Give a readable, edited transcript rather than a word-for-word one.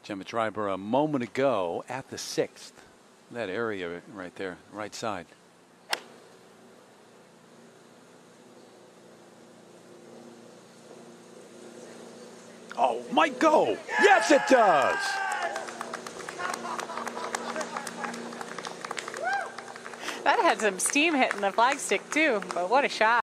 Gemma Dryburgh a moment ago at the 6th. That area right there, right side. Oh, might go. Yes, it does. That had some steam hitting the flagstick too, but what a shot.